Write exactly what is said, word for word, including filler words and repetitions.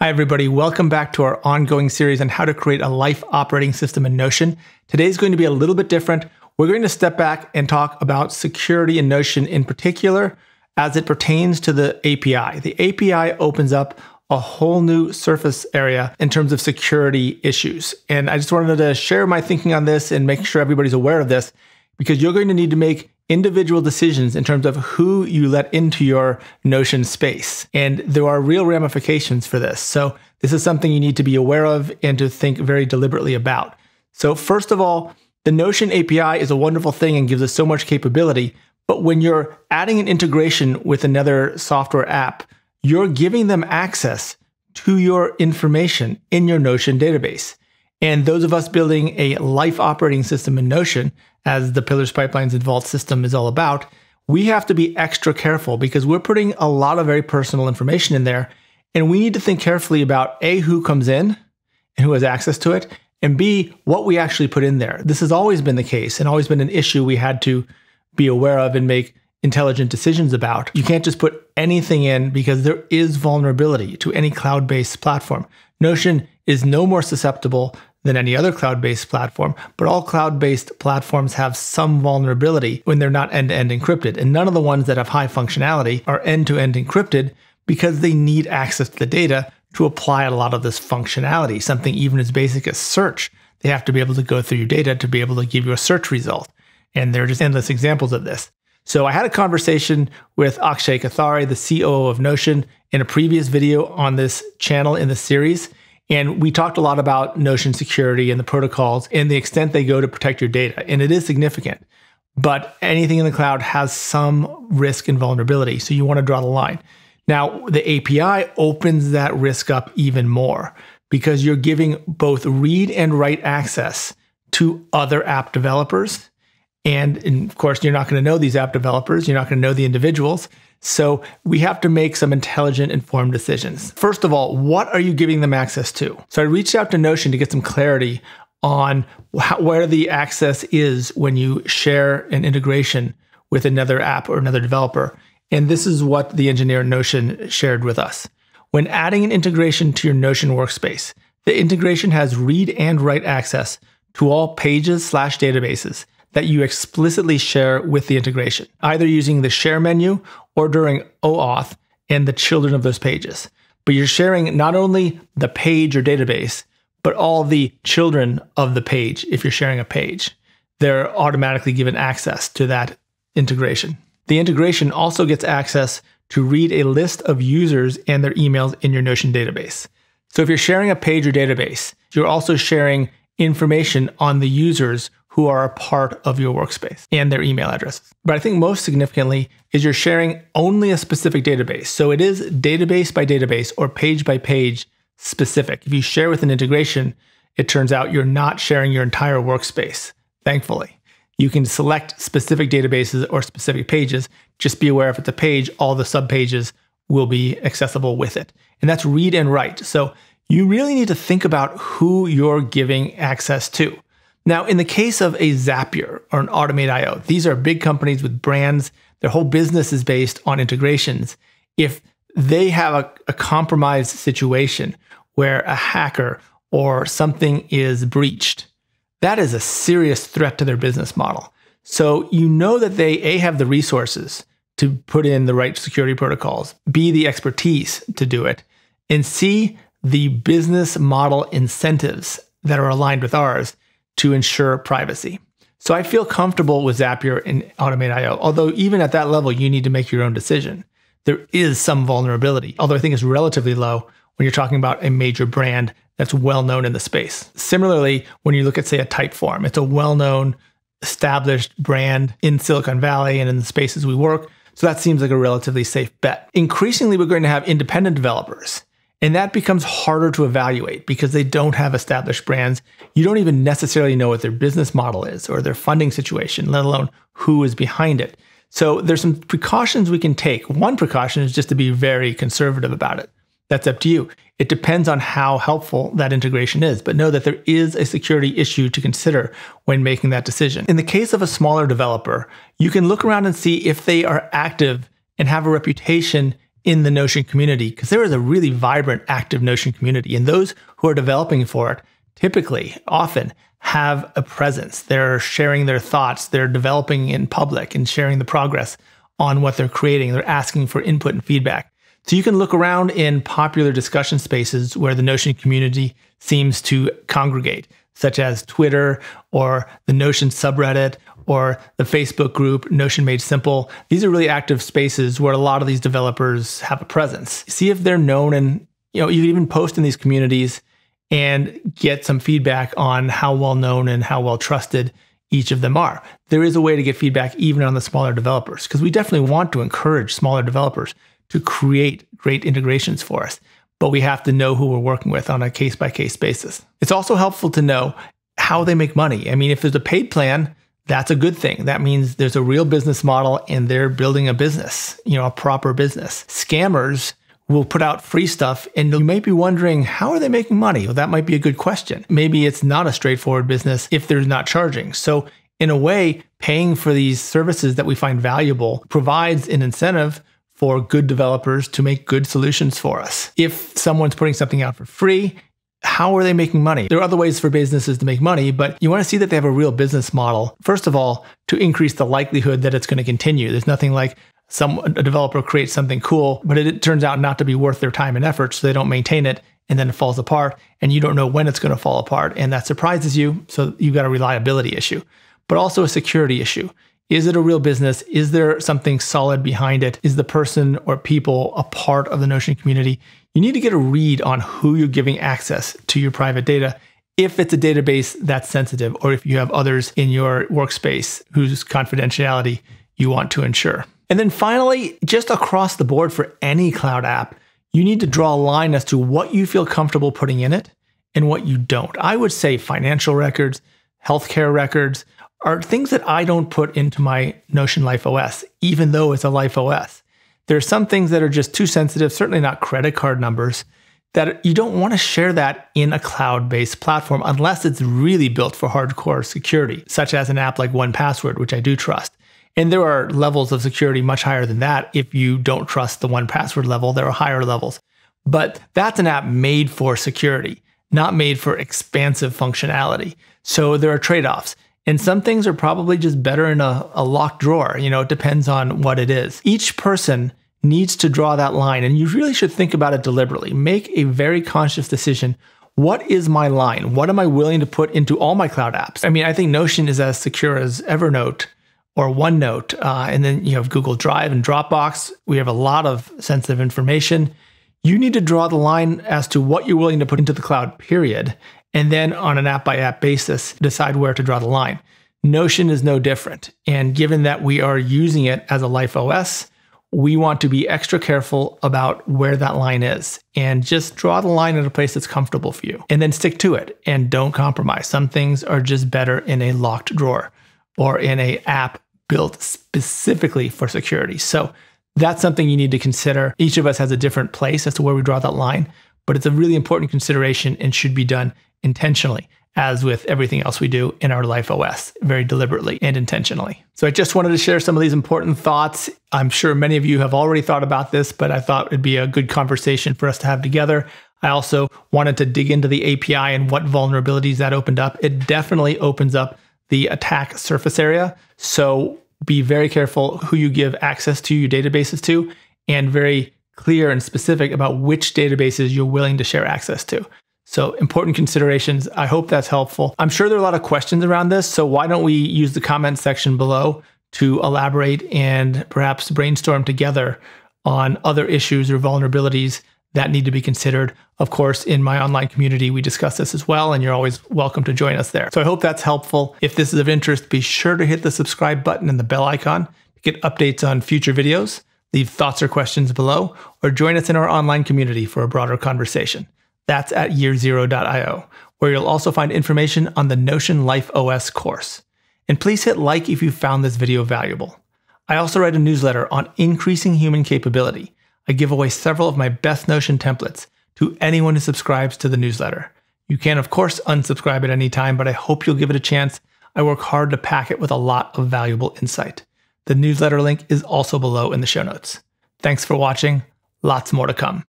Hi, everybody. Welcome back to our ongoing series on how to create a life operating system in Notion. Today's going to be a little bit different. We're going to step back and talk about security in Notion in particular as it pertains to the A P I. The A P I opens up a whole new surface area in terms of security issues. And I just wanted to share my thinking on this and make sure everybody's aware of this, because you're going to need to make individual decisions in terms of who you let into your Notion space. And there are real ramifications for this. So this is something you need to be aware of and to think very deliberately about. So first of all, the Notion A P I is a wonderful thing and gives us so much capability. But when you're adding an integration with another software app, you're giving them access to your information in your Notion database. And those of us building a life operating system in Notion, as the Pillars, Pipelines, and Vault system is all about, we have to be extra careful because we're putting a lot of very personal information in there. And we need to think carefully about A, who comes in and who has access to it, and B, what we actually put in there. This has always been the case and always been an issue we had to be aware of and make intelligent decisions about. You can't just put anything in because there is vulnerability to any cloud-based platform. Notion is no more susceptible than any other cloud-based platform, but all cloud-based platforms have some vulnerability when they're not end-to-end encrypted. And none of the ones that have high functionality are end-to-end encrypted because they need access to the data to apply a lot of this functionality, something even as basic as search. They have to be able to go through your data to be able to give you a search result. And there are just endless examples of this. So I had a conversation with Akshay Kathari, the C O O of Notion, in a previous video on this channel in the series. And we talked a lot about Notion security and the protocols and the extent they go to protect your data. And it is significant. But anything in the cloud has some risk and vulnerability. So you want to draw the line. Now, the A P I opens that risk up even more because you're giving both read and write access to other app developers. And, and of course, you're not going to know these app developers. You're not going to know the individuals. So we have to make some intelligent, informed decisions. First of all, what are you giving them access to? So I reached out to Notion to get some clarity on how, where the access is when you share an integration with another app or another developer. And this is what the engineer at Notion shared with us. When adding an integration to your Notion workspace, the integration has read and write access to all pages slash databases that you explicitly share with the integration, either using the share menu or during OAuth and the children of those pages. But you're sharing not only the page or database, but all the children of the page. If you're sharing a page, they're automatically given access to that integration. The integration also gets access to read a list of users and their emails in your Notion database. So if you're sharing a page or database, you're also sharing information on the users who are a part of your workspace and their email addresses. But I think most significantly is you're sharing only a specific database. So it is database by database or page by page specific. If you share with an integration, it turns out you're not sharing your entire workspace, thankfully. You can select specific databases or specific pages. Just be aware if it's a page, all the subpages will be accessible with it. And that's read and write. So you really need to think about who you're giving access to. Now, in the case of a Zapier or an Automate dot I O, these are big companies with brands. Their whole business is based on integrations. If they have a, a compromised situation where a hacker or something is breached, that is a serious threat to their business model. So you know that they, A, have the resources to put in the right security protocols, B, the expertise to do it, and C, the business model incentives that are aligned with ours to ensure privacy. So I feel comfortable with Zapier and Automate dot I O, although even at that level, you need to make your own decision. There is some vulnerability, although I think it's relatively low when you're talking about a major brand that's well-known in the space. Similarly, when you look at, say, a Typeform, it's a well-known, established brand in Silicon Valley and in the spaces we work. So that seems like a relatively safe bet. Increasingly, we're going to have independent developers. And that becomes harder to evaluate because they don't have established brands. You don't even necessarily know what their business model is or their funding situation, let alone who is behind it. So there's some precautions we can take. One precaution is just to be very conservative about it. That's up to you. It depends on how helpful that integration is, but know that there is a security issue to consider when making that decision. In the case of a smaller developer, you can look around and see if they are active and have a reputation in the Notion community, because there is a really vibrant, active Notion community. And those who are developing for it typically, often, have a presence. They're sharing their thoughts. They're developing in public and sharing the progress on what they're creating. They're asking for input and feedback. So you can look around in popular discussion spaces where the Notion community seems to congregate, such as Twitter or the Notion subreddit or the Facebook group, Notion Made Simple. These are really active spaces where a lot of these developers have a presence. See if they're known, and you know, you can even post in these communities and get some feedback on how well known and how well trusted each of them are. There is a way to get feedback even on the smaller developers, because we definitely want to encourage smaller developers to create great integrations for us, but we have to know who we're working with on a case-by-case basis. It's also helpful to know how they make money. I mean, if there's a paid plan, that's a good thing. That means there's a real business model and they're building a business, you know, a proper business. Scammers will put out free stuff, and you may be wondering, how are they making money? Well, that might be a good question. Maybe it's not a straightforward business if they're not charging. So in a way, paying for these services that we find valuable provides an incentive for good developers to make good solutions for us. If someone's putting something out for free, how are they making money? There are other ways for businesses to make money, but you want to see that they have a real business model, first of all, to increase the likelihood that it's going to continue. There's nothing like some a developer creates something cool, but it, it turns out not to be worth their time and effort, so they don't maintain it, and then it falls apart, and you don't know when it's going to fall apart, and that surprises you, so you've got a reliability issue, but also a security issue. Is it a real business? Is there something solid behind it? Is the person or people a part of the Notion community? You need to get a read on who you're giving access to your private data, if it's a database that's sensitive, or if you have others in your workspace whose confidentiality you want to ensure. And then finally, just across the board for any cloud app, you need to draw a line as to what you feel comfortable putting in it and what you don't. I would say financial records, healthcare records are things that I don't put into my Notion Life O S, even though it's a Life O S. There are some things that are just too sensitive, certainly not credit card numbers, that you don't want to share that in a cloud-based platform unless it's really built for hardcore security, such as an app like one password, which I do trust. And there are levels of security much higher than that. If you don't trust the one password level, there are higher levels. But that's an app made for security, not made for expansive functionality. So there are trade-offs. And some things are probably just better in a, a locked drawer. You know, it depends on what it is. Each person needs to draw that line, and you really should think about it deliberately. Make a very conscious decision. What is my line? What am I willing to put into all my cloud apps? I mean, I think Notion is as secure as Evernote or OneNote, uh, and then you have Google Drive and Dropbox. We have a lot of sensitive information. You need to draw the line as to what you're willing to put into the cloud, period. And then on an app-by-app basis, decide where to draw the line. Notion is no different. And given that we are using it as a Life O S, we want to be extra careful about where that line is. And just draw the line at a place that's comfortable for you. And then stick to it and don't compromise. Some things are just better in a locked drawer or in an app built specifically for security. So that's something you need to consider. Each of us has a different place as to where we draw that line, but it's a really important consideration and should be done intentionally, as with everything else we do in our Life O S, very deliberately and intentionally. So I just wanted to share some of these important thoughts. I'm sure many of you have already thought about this, but I thought it'd be a good conversation for us to have together. I also wanted to dig into the A P I and what vulnerabilities that opened up. It definitely opens up the attack surface area. So be very careful who you give access to your databases to, and very clear and specific about which databases you're willing to share access to. So important considerations. I hope that's helpful. I'm sure there are a lot of questions around this, so why don't we use the comment section below to elaborate and perhaps brainstorm together on other issues or vulnerabilities that need to be considered. Of course, in my online community, we discuss this as well, and you're always welcome to join us there. So I hope that's helpful. If this is of interest, be sure to hit the subscribe button and the bell icon to get updates on future videos, leave thoughts or questions below, or join us in our online community for a broader conversation. That's at year zero dot i o, where you'll also find information on the Notion Life O S course. And please hit like if you found this video valuable. I also write a newsletter on increasing human capability. I give away several of my best Notion templates to anyone who subscribes to the newsletter. You can, of course, unsubscribe at any time, but I hope you'll give it a chance. I work hard to pack it with a lot of valuable insight. The newsletter link is also below in the show notes. Thanks for watching. lots more to come.